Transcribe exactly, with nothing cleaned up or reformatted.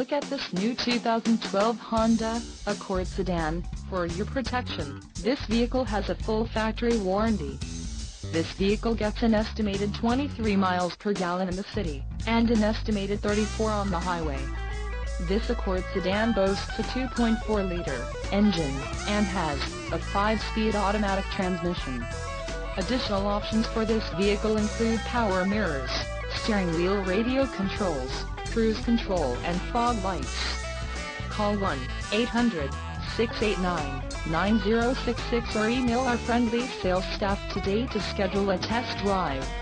look at this new two thousand twelve Honda Accord sedan. For your protection, this vehicle has a full factory warranty. This vehicle gets an estimated twenty-three miles per gallon in the city, and an estimated thirty-four on the highway. This Accord sedan boasts a two point four liter engine, and has a five speed automatic transmission. Additional options for this vehicle include power mirrors, steering wheel radio controls, cruise control and fog lights. Call one eight hundred, six eight nine, nine zero six six or email our friendly sales staff today to schedule a test drive.